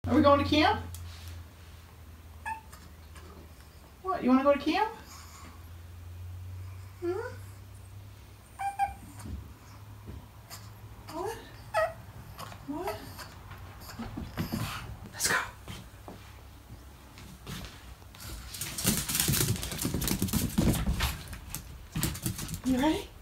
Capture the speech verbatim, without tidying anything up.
Are we going to camp? What, you want to go to camp? Hmm? What? What? Let's go. You ready?